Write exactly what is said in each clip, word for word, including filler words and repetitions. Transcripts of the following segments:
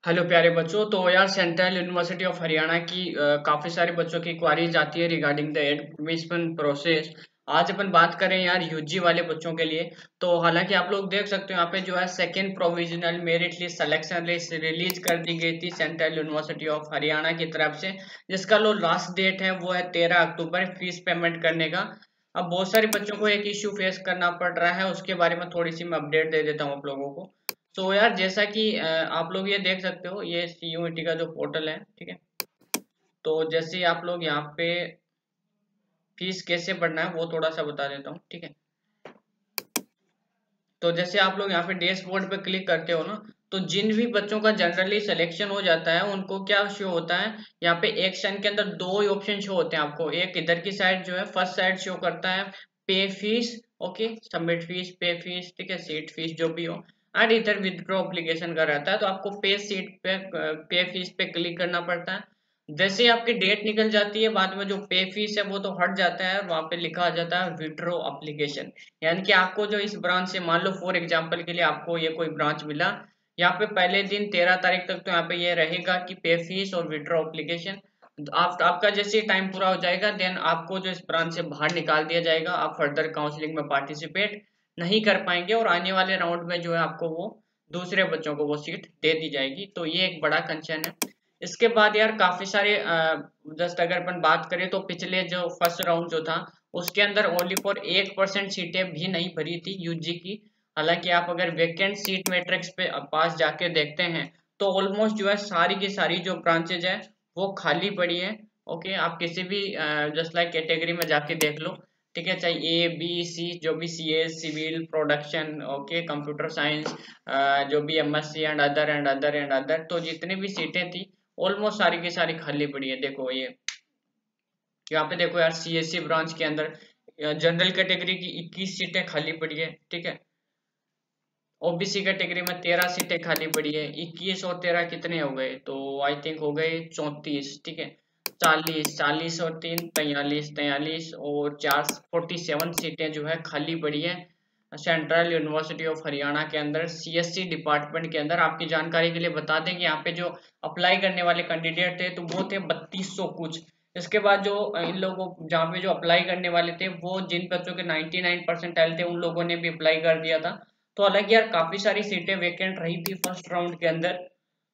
Hello प्यारे बच्चों। तो यार सेंट्रल यूनिवर्सिटी ऑफ हरियाणा की अ, काफी सारे बच्चों की क्वारीज आती है रिगार्डिंग द एडमिशन प्रोसेस। आज अपन बात करें यार यूजी वाले बच्चों के लिए। तो हालांकि आप लोग देख सकते हो यहाँ पे जो है second provisional merit list selection list release कर दी गई थी सेंट्रल यूनिवर्सिटी ऑफ हरियाणा की तरफ से, जिसका जो लास्ट डेट है वो है तेरह अक्टूबर फीस पेमेंट करने का। अब बहुत सारे बच्चों को एक इश्यू फेस करना पड़ रहा है, उसके बारे में थोड़ी सी मैं अपडेट दे देता हूँ आप लोगों को। तो यार जैसा कि अ, आप लोग ये देख सकते हो, ये सीयूईटी का जो पोर्टल है, ठीक है। तो जैसे ही आप लोग यहाँ पे फीस कैसे भरना है वो थोड़ा सा बता देता हूँ, ठीक है। तो जैसे आप लोग यहाँ पे डैशबोर्ड पे क्लिक करते हो ना, तो जिन भी बच्चों का जनरली सिलेक्शन हो जाता है उनको क्या शो होता है, यहाँ पे एक सेशन के अंदर दो ही ऑप्शन शो होते हैं आपको। एक इधर की साइड जो है फर्स्ट साइड शो करता है pay fees, okay, submit fees, pay fees, ठीक है, सीट फीस जो भी हो। एंड इधर विदड्रॉ एप्लीकेशन का रहता है, तो आपको पे सीट पे पे फीस पे क्लिक करना पड़ता है। जैसे ही आपकी डेट निकल जाती है, बाद में जो पे फीस है वो तो हट जाता है, वहां पे लिखा आ जाता है विड्रॉ एप्लीकेशन। यानी कि आपको जो इस ब्रांच से, मान लो फॉर एग्जांपल के लिए आपको ये कोई ब्रांच मिला, यहाँ पे पहले दिन तेरह तारीख तक तो यहाँ पे ये रहेगा कि पे फीस और विड्रॉ एप्लीकेशन। आप, आपका जैसे टाइम पूरा हो जाएगा, देन आपको जो इस ब्रांच से बाहर निकाल दिया जाएगा। आप फर्दर काउंसलिंग में पार्टिसिपेट नहीं कर पाएंगे और आने वाले राउंड में जो है आपको वो दूसरे बच्चों को वो सीट दे दी जाएगी। तो ये एक बड़ा कंसर्न है। इसके बाद यार काफी सारे, जस्ट अगर अपन बात करें तो पिछले जो फर्स्ट राउंड जो था उसके अंदर ओनली फॉर एक परसेंट सीटें भी नहीं भरी थी यूजी की। हालांकि आप अगर वैकेंट सीट मैट्रिक्स पे पास जाके देखते हैं तो ऑलमोस्ट जो है सारी की सारी जो ब्रांचेज है वो खाली पड़ी है। ओके, आप किसी भी जस्ट लाइक कैटेगरी में जाके देख लो, ठीक है, चाहे ए बी सी, जो भी C S, civil, production, okay, computer science, जो भी M S C and other and other and other, तो जितनी भी सीटें थी ऑलमोस्ट सारी की सारी खाली पड़ी है। देखो ये यहाँ पे देखो यार, सीएससी ब्रांच के अंदर जनरल कैटेगरी की इक्कीस सीटें खाली पड़ी है, ठीक है। ओबीसी कैटेगरी में तेरह सीटें खाली पड़ी है। इक्कीस और तेरह कितने हो गए, तो आई थिंक हो गए चौंतीस, ठीक है। चालीस, चालीस और तीन तैयलीस, तैयलीस और चार फोर्टी सेवन सीटें जो है खाली पड़ी है सेंट्रल यूनिवर्सिटी ऑफ हरियाणा के अंदर सीएससी डिपार्टमेंट के अंदर। आपकी जानकारी के लिए बता दें कि यहाँ पे जो अप्लाई करने वाले कैंडिडेट थे तो वो थे बत्तीस सौ कुछ। इसके बाद जो इन लोगों, जहाँ पे जो अप्लाई करने वाले थे, वो जिन बच्चों के नाइंटी नाइन परसेंटाइल थे उन लोगों ने भी अप्लाई कर दिया था। तो हालांकि यार काफी सारी सीटें वेकेंट रही थी फर्स्ट राउंड के अंदर,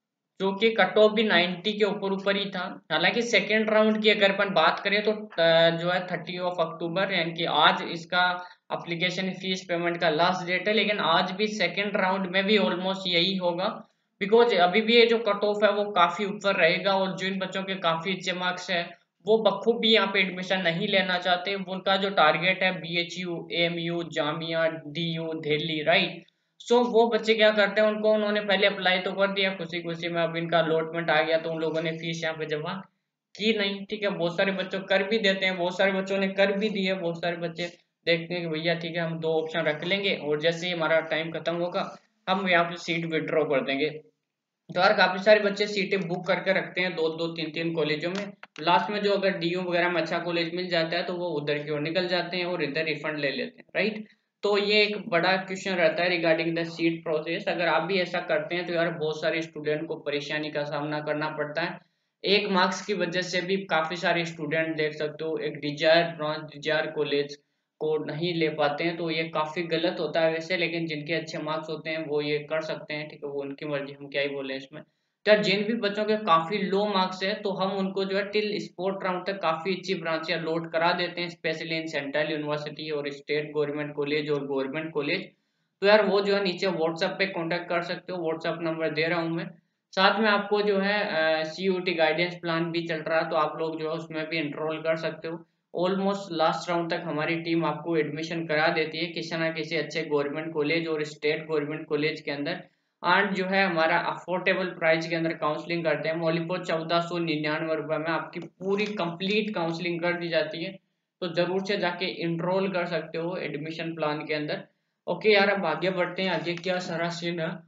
जो कि कट ऑफ भी नब्बे के ऊपर ऊपर ही था। हालांकि सेकेंड राउंड की अगर अपन बात करें तो अ, जो है थर्टी ऑफ अक्टूबर, यानी कि आज इसका एप्लीकेशन फीस पेमेंट का लास्ट डेट है। लेकिन आज भी सेकेंड राउंड में भी ऑलमोस्ट यही होगा, बिकॉज अभी भी ये जो कट ऑफ है वो काफी ऊपर रहेगा और जिन बच्चों के काफी अच्छे मार्क्स है वो बखूबी यहाँ पे एडमिशन नहीं लेना चाहते। उनका जो टारगेट है B H U, M U, Jamia, D U, Delhi, right. So वो बच्चे क्या करते हैं, उनको उन्होंने पहले अप्लाई तो कर दिया खुशी खुशी में, अब इनका अलॉटमेंट आ गया तो उन लोगों ने फीस यहाँ पे जमा की नहीं, ठीक है। बहुत सारे बच्चों कर भी देते हैं, बहुत सारे बच्चों ने कर भी दी है। बहुत सारे बच्चे देखते हैं कि भैया ठीक है हम दो ऑप्शन रख लेंगे और जैसे ही हमारा टाइम खत्म होगा हम यहाँ पे सीट विड्रॉ कर देंगे। तो यार काफी सारे बच्चे सीटें बुक करके रखते हैं दो दो तीन तीन कॉलेजों में। लास्ट में जो अगर डीयू वगैरह में अच्छा कॉलेज मिल जाता है तो वो उधर की ओर निकल जाते हैं और इधर रिफंड ले लेते हैं, राइट। तो ये एक बड़ा क्वेश्चन रहता है रिगार्डिंग द सीट प्रोसेस। अगर आप भी ऐसा करते हैं तो यार बहुत सारे स्टूडेंट को परेशानी का सामना करना पड़ता है। एक मार्क्स की वजह से भी काफी सारे स्टूडेंट देख सकते हो एक डिजायर ब्रांच, डिजायर कॉलेज को नहीं ले पाते हैं। तो ये काफी गलत होता है वैसे, लेकिन जिनके अच्छे मार्क्स होते हैं वो ये कर सकते हैं, ठीक है, वो उनकी मर्जी, हम क्या ही बोले इसमें। तो यार जिन भी बच्चों के काफी लो मार्क्स है तो हम उनको जो है टिल स्पोर्ट राउंड तक काफी अच्छी ब्रांचें लोड करा देते हैं, स्पेशली इन सेंट्रल यूनिवर्सिटी और स्टेट गवर्नमेंट कॉलेज और गवर्नमेंट कॉलेज। तो यार वो जो है नीचे व्हाट्सएप पे कांटेक्ट कर सकते हो, व्हाट्सएप नंबर दे रहा हूँ मैं। साथ में आपको जो है सीयूटी गाइडेंस प्लान भी चल रहा है, तो आप लोग जो है उसमें भी एनरोल कर सकते हो। ऑलमोस्ट लास्ट राउंड तक हमारी टीम आपको एडमिशन करा देती है किसी ना किसी अच्छे गवर्नमेंट कॉलेज और स्टेट गवर्नमेंट कॉलेज के अंदर। एंड जो है हमारा अफोर्डेबल प्राइस के अंदर काउंसलिंग करते हैं। मौलिको चौदह सौ निन्यानवे रुपए में आपकी पूरी कंप्लीट काउंसलिंग कर दी जाती है। तो जरूर से जाके इनरोल कर सकते हो एडमिशन प्लान के अंदर। ओके यार, अब आगे बढ़ते हैं, आगे क्या सारा सीन है।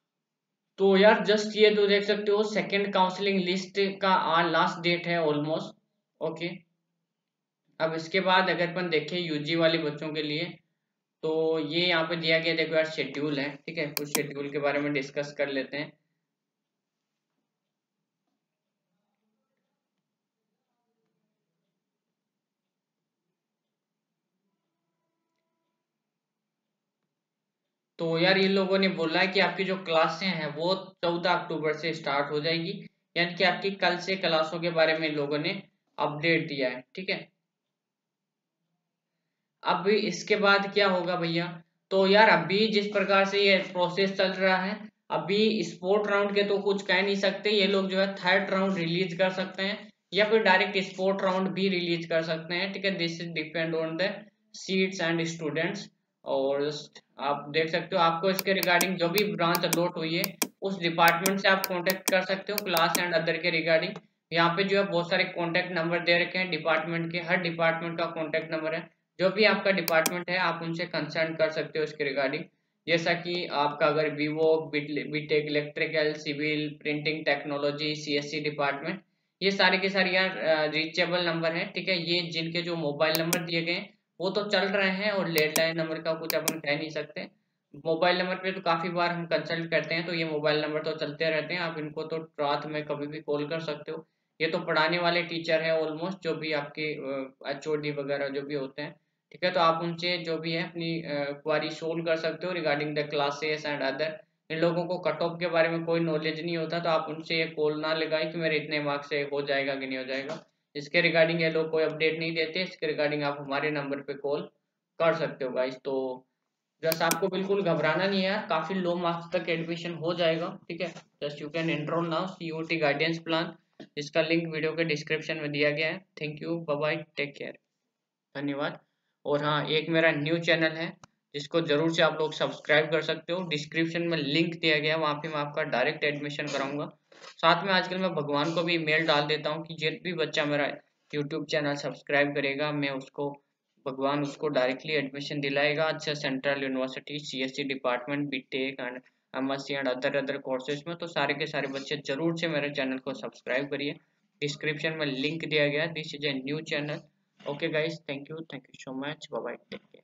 तो यार जस्ट ये तो देख सकते हो सेकंड काउंसलिंग लिस्ट का आज लास्ट डेट है ऑलमोस्ट, ओके। अब इसके बाद अगर अपन देखें यूजी वाले बच्चों के लिए, तो ये यहाँ पे दिया गया, देखो यार शेड्यूल है, ठीक है। कुछ शेड्यूल के बारे में डिस्कस कर लेते हैं। तो यार ये लोगों ने बोला है कि आपकी जो क्लासें हैं वो चौदह अक्टूबर से स्टार्ट हो जाएगी, यानी कि आपकी कल से क्लासों के बारे में इन लोगों ने अपडेट दिया है। ठीक है, अब इसके बाद क्या होगा भैया, तो यार अभी जिस प्रकार से ये प्रोसेस चल रहा है, अभी स्पोर्ट राउंड के तो कुछ कह नहीं सकते, ये लोग जो है थर्ड राउंड रिलीज कर सकते हैं या फिर डायरेक्ट स्पोर्ट राउंड भी रिलीज कर सकते हैं। ठीक है, this is depend on the seats and students. और आप देख सकते हो, आपको इसके रिगार्डिंग जो भी ब्रांच अलॉट हुई है उस डिपार्टमेंट से आप कांटेक्ट कर सकते हो क्लास एंड अदर के रिगार्डिंग। यहाँ पे जो है बहुत सारे कॉन्टेक्ट नंबर दे रखे हैं डिपार्टमेंट के, हर डिपार्टमेंट का कॉन्टेक्ट नंबर है, जो भी आपका डिपार्टमेंट है आप उनसे कंसर्न कर सकते हो इसके रिगार्डिंग। जैसा कि आपका अगर वीवो, BTech, electrical, civil, printing technology, CSC department, ये सारे के सारे यहाँ रीचेबल नंबर है। ठीक है, ये जिनके जो मोबाइल नंबर दिए गए हैं वो तो चल रहे हैं, और लैंडलाइन नंबर का कुछ अपन कह नहीं सकते। मोबाइल नंबर पे तो काफी बार हम कंसल्ट करते हैं, तो ये मोबाइल नंबर तो चलते रहते हैं, आप इनको तो रात में कभी भी कॉल कर सकते हो। ये तो पढ़ाने वाले टीचर है ऑलमोस्ट, जो भी आपके एचओडी वगैरह जो भी होते हैं। ठीक है, तो आप उनसे जो भी है अपनी क्वारी सोल्व कर सकते हो regarding the classes and other. इन लोगों को कट ऑफ के बारे में कोई नॉलेज नहीं होता, तो आप उनसे ये कॉल ना लगाए कि मेरे इतने मार्क्स से हो जाएगा कि नहीं हो जाएगा। इसके रिगार्डिंग ये लोग कोई अपडेट नहीं देते, इसके रिगार्डिंग आप हमारे नंबर पे कॉल कर सकते हो गाइस। तो जस्ट आपको बिल्कुल घबराना नहीं है यार, काफी लो मार्क्स तक एडमिशन हो जाएगा। ठीक है, just you can enrol now CUET guidance plan, इसका लिंक वीडियो के डिस्क्रिप्शन में दिया गया है। Thank you, bye bye, take care, धन्यवाद। और हाँ, एक मेरा न्यू चैनल है जिसको जरूर से आप लोग सब्सक्राइब कर सकते हो, डिस्क्रिप्शन में लिंक दिया गया है, वहाँ पे मैं आपका डायरेक्ट एडमिशन कराऊंगा। साथ में आजकल मैं भगवान को भी मेल डाल देता हूँ कि जिस भी बच्चा मेरा यूट्यूब चैनल सब्सक्राइब करेगा, मैं उसको भगवान उसको डायरेक्टली एडमिशन दिलाएगा अच्छा central university, CSC department, BTech and MSc and other other courses में। तो सारे के सारे बच्चे जरूर से मेरे चैनल को सब्सक्राइब करिए, डिस्क्रिप्शन में लिंक दिया गया है। This is a new channel. Okay guys, thank you, thank you so much, bye bye, take care.